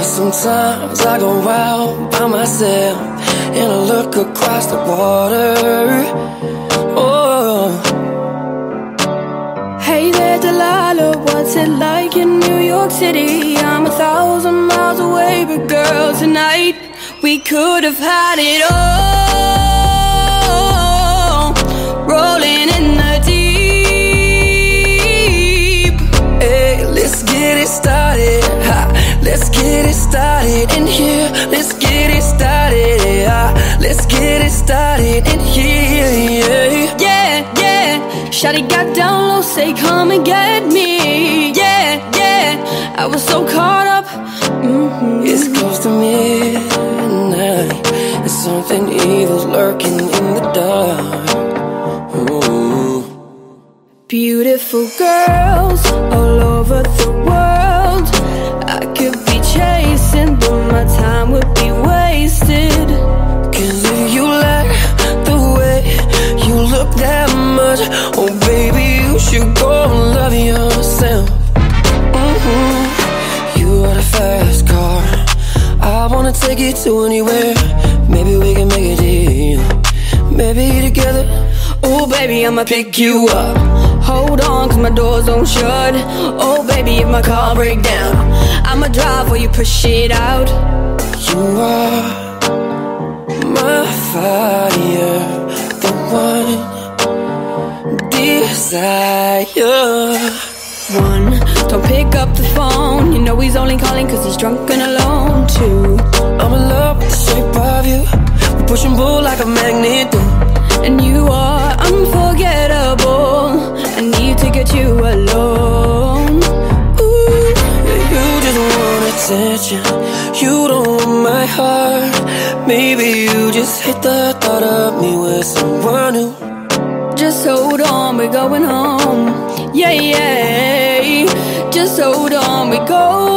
Sometimes I go out by myself and I look across the water. Oh. Hey there, Delilah, what's it like in New York City? I'm 1,000 miles away, but girl, tonight we could have had it all, rolling in the deep. Hey, let's get it started. Ha. Let's get it started in here. Let's get it started. Yeah. Let's get it started in here. Yeah, yeah, yeah. Shawty got down low, say come and get me. Yeah, yeah. I was so caught up. It's close to midnight and something evil's lurking in the dark. Ooh. Beautiful girls all over the world. I could be chasing, but my time would be wasted. 'Cause if you like the way you look that much, oh baby, you should go and love yourself. You got a fast car, I wanna take it to anywhere. Maybe we can make a deal, maybe together. Oh baby, I'ma pick you up. Hold on, 'cause my doors don't shut. Oh baby, if my car break down, I'ma drive while you push it out. You are my fire, the one desire. One, don't pick up the phone. You know he's only calling 'cause he's drunk and alone. Two, I'm in love with the shape of you. We push and pull like a magnet do. And you are unforgettable. I need to get you alone. Ooh, you just want attention. You don't want my heart. Maybe you just hate the thought of me with someone new. Just hold on, we're going home. Yeah, yeah. Just hold on, we're going